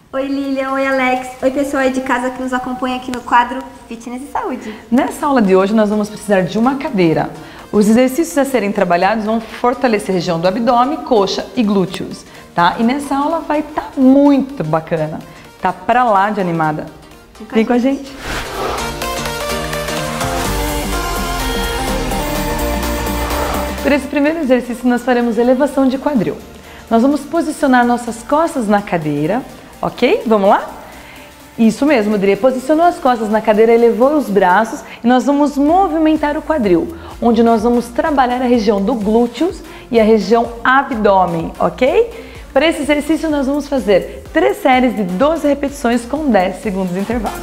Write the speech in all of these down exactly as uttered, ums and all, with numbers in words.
Oi Lilian, oi Alex, oi pessoal aí de casa que nos acompanha aqui no quadro Fitness e Saúde. Nessa aula de hoje nós vamos precisar de uma cadeira. Os exercícios a serem trabalhados vão fortalecer a região do abdômen, coxa e glúteos, tá? E nessa aula vai estar tá muito bacana, tá pra lá de animada. Vem com a gente. Para esse primeiro exercício nós faremos elevação de quadril. Nós vamos posicionar nossas costas na cadeira, ok? Vamos lá? Isso mesmo, Adri. Posicionou as costas na cadeira, elevou os braços e nós vamos movimentar o quadril, onde nós vamos trabalhar a região do glúteos e a região abdômen, ok? Para esse exercício nós vamos fazer três séries de doze repetições com dez segundos de intervalo.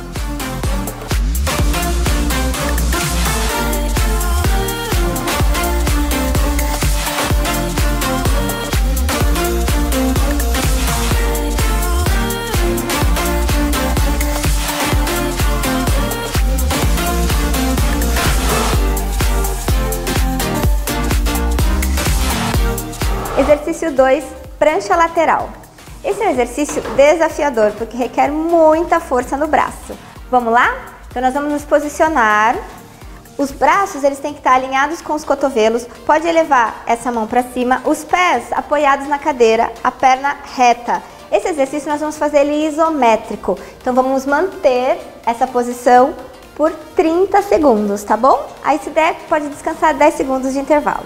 Exercício dois, prancha lateral. Esse é um exercício desafiador, porque requer muita força no braço. Vamos lá? Então nós vamos nos posicionar. Os braços eles têm que estar alinhados com os cotovelos. Pode elevar essa mão para cima, os pés apoiados na cadeira, a perna reta. Esse exercício nós vamos fazer ele isométrico. Então vamos manter essa posição por trinta segundos, tá bom? Aí se der, pode descansar dez segundos de intervalo.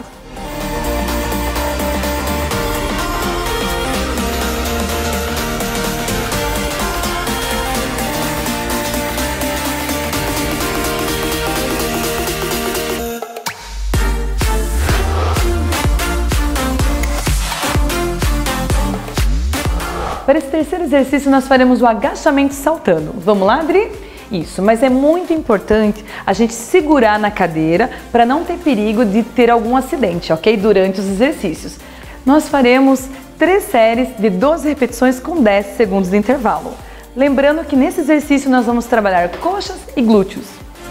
Para esse terceiro exercício nós faremos o agachamento saltando. Vamos lá, Adri? Isso, mas é muito importante a gente segurar na cadeira para não ter perigo de ter algum acidente, ok? Durante os exercícios. Nós faremos três séries de doze repetições com dez segundos de intervalo. Lembrando que nesse exercício nós vamos trabalhar coxas e glúteos.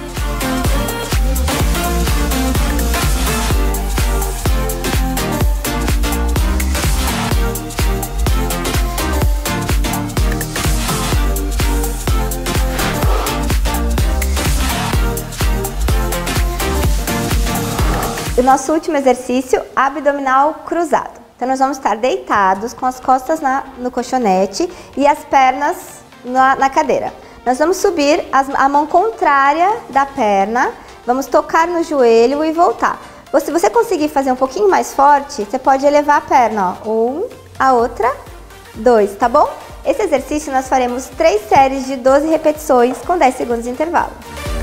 O nosso último exercício, abdominal cruzado. Então nós vamos estar deitados com as costas na, no colchonete e as pernas na, na cadeira. Nós vamos subir as, a mão contrária da perna, vamos tocar no joelho e voltar. Se você conseguir fazer um pouquinho mais forte, você pode elevar a perna, ó. Um, a outra, dois, tá bom? Esse exercício nós faremos três séries de doze repetições com dez segundos de intervalo.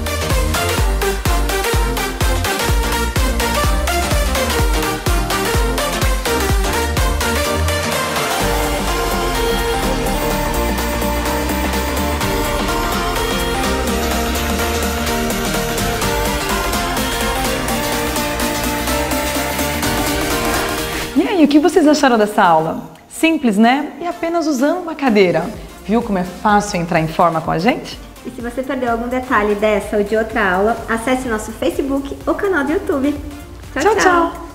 E aí, o que vocês acharam dessa aula? Simples, né? E apenas usando uma cadeira. Viu como é fácil entrar em forma com a gente? E se você perdeu algum detalhe dessa ou de outra aula, acesse nosso Facebook ou canal do YouTube. Tchau, tchau! tchau.